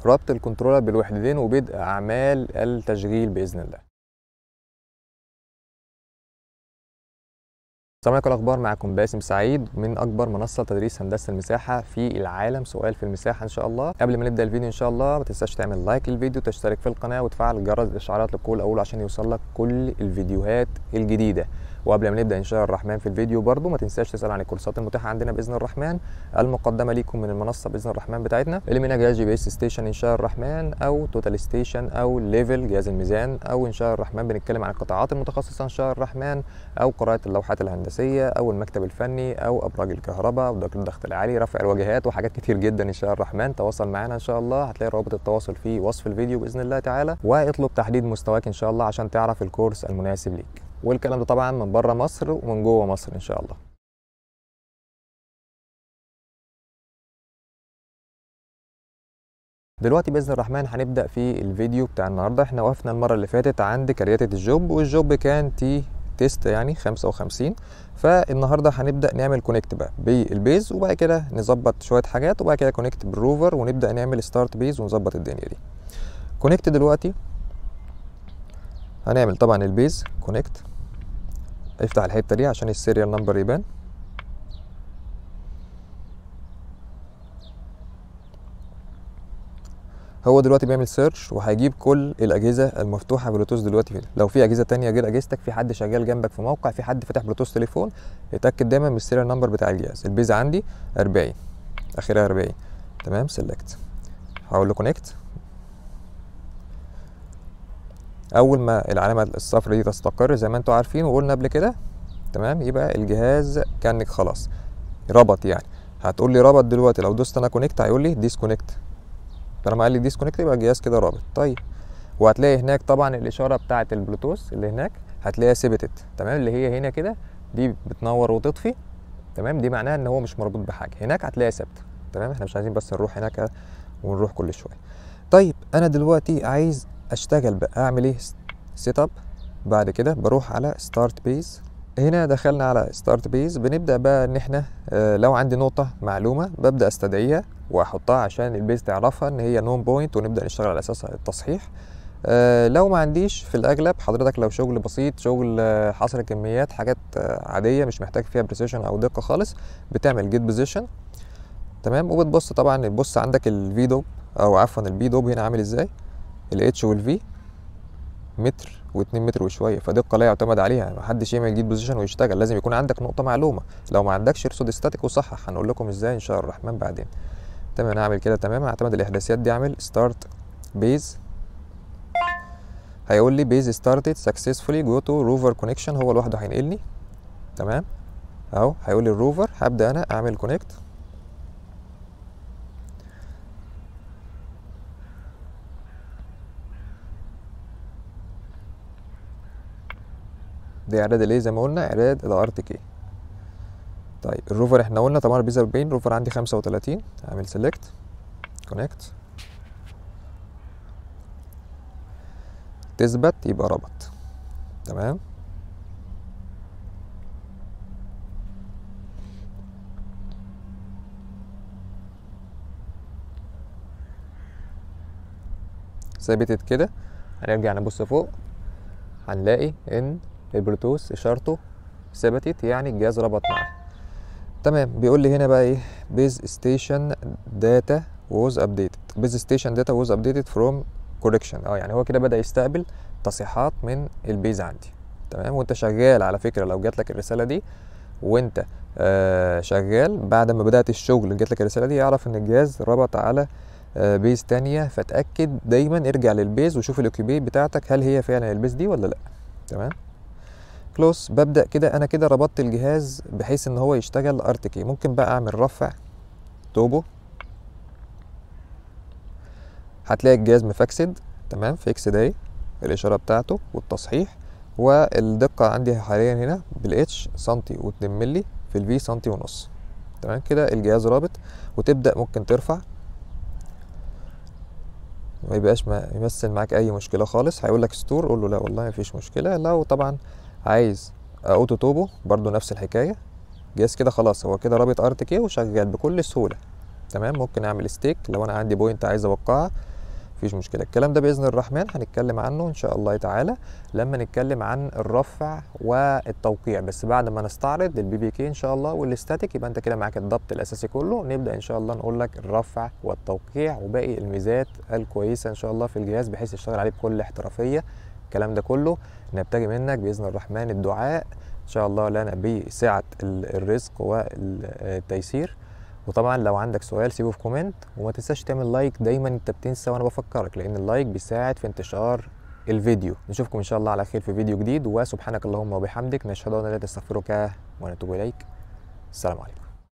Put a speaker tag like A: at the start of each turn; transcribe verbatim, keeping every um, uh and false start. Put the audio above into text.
A: ربط الكنترولر بالوحدتين وبدء اعمال التشغيل باذن الله. السلام عليكم، الاخبار؟ معكم باسم سعيد من اكبر منصه تدريس هندسه المساحه في العالم. سؤال في المساحه ان شاء الله. قبل ما نبدا الفيديو ان شاء الله ما تنساش تعمل لايك للفيديو، تشترك في القناه وتفعل جرس الاشعارات لكل اول عشان يوصلك كل الفيديوهات الجديده. وقبل ما نبدا ان شاء الرحمن في الفيديو برضو ما تنساش تسال عن الكورسات المتاحه عندنا باذن الرحمن المقدمه ليكم من المنصه باذن الرحمن بتاعتنا، اللي منها جهاز جي بي اس ستيشن ان شاء الرحمن، او توتال ستيشن، او ليفل جهاز الميزان، او ان شاء الرحمن بنتكلم عن القطاعات المتخصصه ان شاء الرحمن، او قراءه اللوحات الهندسيه، او المكتب الفني، او ابراج الكهرباء، او الضغط العالي، رفع الواجهات، وحاجات كتير جدا ان شاء الرحمن. تواصل معنا ان شاء الله، هتلاقي رابط التواصل في وصف الفيديو باذن الله تعالى، واطلب تحديد مستواك ان شاء الله عشان تعرف الكورس المناسب ليك. والكلام ده طبعا من بره مصر ومن جوه مصر ان شاء الله. دلوقتي باذن الرحمن هنبدا في الفيديو بتاع النهارده. احنا وقفنا المره اللي فاتت عند كرياتة الجوب، والجوب كان تي تيست يعني خمسة وخمسين. فالنهارده هنبدا نعمل كونكت بقى بالبيز، وبعد كده نظبط شويه حاجات، وبعد كده كونكت بالروفر، ونبدا نعمل ستارت بيز ونظبط الدنيا دي. كونكت دلوقتي هنعمل طبعا البيز كونكت. افتح الحته دي عشان السيريال نمبر يبان. هو دلوقتي بيعمل سيرش وهيجيب كل الاجهزه المفتوحه بلوتوث دلوقتي. لو في اجهزه تانية غير اجهزتك، في حد شغال جنبك في موقع، في حد فاتح بلوتوث تليفون، اتاكد دايما من السيريال نمبر بتاع الجهاز. البيز عندي أربعين، اخرها أربعين، تمام. سيلكت، هقول له كونكت. اول ما العلامه الصفراء دي تستقر زي ما انتم عارفين وقلنا قبل كده، تمام، يبقى الجهاز كانك خلاص ربط. يعني هتقول لي ربط دلوقتي، لو دوست انا كونكت هيقول لي ديسكونكت. طالما قال لي ديسكونكت يبقى الجهاز كده رابط. طيب، وهتلاقي هناك طبعا الاشاره بتاعه البلوتوث اللي هناك هتلاقيها ثبتت، تمام، اللي هي هنا كده دي بتنور وتطفي، تمام. دي معناها ان هو مش مربوط بحاجه. هناك هتلاقيها ثابته، تمام. احنا مش عايزين بس نروح هناك ونروح كل شويه. طيب، انا دلوقتي عايز اشتغل بقى، اعمل ايه؟ سيت اب. بعد كده بروح على ستارت بيز. هنا دخلنا على ستارت بيز، بنبدا بقى ان احنا اه لو عندي نقطه معلومه ببدا استدعيها واحطها عشان البيز تعرفها ان هي نون بوينت، ونبدا نشتغل على اساسها التصحيح. اه لو ما عنديش، في الاغلب حضرتك لو شغل بسيط، شغل اه حصر كميات، حاجات اه عاديه مش محتاج فيها بريسيشن او دقه خالص، بتعمل جيت بوزيشن، تمام. وبتبص طبعا، بتبص عندك الفي دوب، او عفوا البي دوب هنا عامل ازاي، الاتش والفي متر واتنين متر وشويه، فدقه لا يعتمد عليها. محدش يعمل جيت بوزيشن ويشتغل، لازم يكون عندك نقطه معلومه. لو ما عندكش ارصد ستاتيك وصحح، هنقول لكم ازاي ان شاء الرحمن بعدين. تمام، انا هعمل كده، تمام. هعتمد الاحداثيات دي، اعمل ستارت بيز. هيقول لي بيز ستارتد سكسسفولي جو تو روفر كونكشن، هو لوحده هينقلني، تمام. اهو هيقول لي الروفر، هبدا انا اعمل كونكت. دي اعداد الايه؟ زي ما قلنا اعداد الار تي كي. طيب، الروفر احنا قلنا طبعا البيز أربعين، الروفر عندي خمسة وتلاتين. اعمل سيلكت كونكت، تثبت يبقى ربط، تمام. ثبتت كده. هنرجع نبص فوق، هنلاقي ان البلوتوث اشارته ثبتت، يعني الجهاز ربط معاه، تمام. بيقول لي هنا بقى ايه؟ بيز ستيشن داتا ووز ابديتد. بيز ستيشن داتا ووز ابديتد فروم كوركشن. اه يعني هو كده بدا يستقبل تصحيحات من البيز عندي، تمام. وانت شغال على فكره، لو جات لك الرساله دي وانت آه شغال بعد ما بدات الشغل جات لك الرساله دي، اعرف ان الجهاز ربط على آه بيز تانية. فتاكد دايما، ارجع للبيز وشوف الاوكيبي بتاعتك هل هي فعلا البيز دي ولا لا، تمام. كلوز. ببدا كده انا كده ربطت الجهاز بحيث ان هو يشتغل ار تي كي. ممكن بقى اعمل رفع توبو، هتلاقي الجهاز مفكسد، تمام. فيكسد اهي الاشاره بتاعته والتصحيح. والدقه عندي حاليا هنا بالاتش سنتي واتنين ملي، في الفي سنتي ونص، تمام. كده الجهاز رابط. وتبدا ممكن ترفع، ما يبقاش ما يمثل معاك اي مشكله خالص. هيقول لك ستور، قول له لا والله مفيش مشكله. لو طبعا عايز اوتو توبو برضو نفس الحكايه. جهاز كده خلاص هو كده رابط ار تي كي وشغال بكل سهوله، تمام. ممكن اعمل ستيك لو انا عندي بوينت عايز اوقعها، مفيش مشكله. الكلام ده باذن الرحمن هنتكلم عنه ان شاء الله تعالى لما نتكلم عن الرفع والتوقيع، بس بعد ما نستعرض البي بي كي ان شاء الله والاستاتيك، يبقى انت كده معاك الضبط الاساسي كله. نبدا ان شاء الله نقول لك الرفع والتوقيع وباقي الميزات الكويسه ان شاء الله في الجهاز بحيث يشتغل عليه بكل احترافيه. الكلام ده كله نبتغي منك باذن الرحمن الدعاء ان شاء الله لنا بسعه الرزق والتيسير. وطبعا لو عندك سؤال سيبه في كومنت، وما تنساش تعمل لايك. دايما انت بتنسى وانا بفكرك، لان اللايك بيساعد في انتشار الفيديو. نشوفكم ان شاء الله على خير في فيديو جديد، وسبحانك اللهم وبحمدك نشهد ان لا اله الا انت نستغفرك ونتوب اليك. السلام عليكم.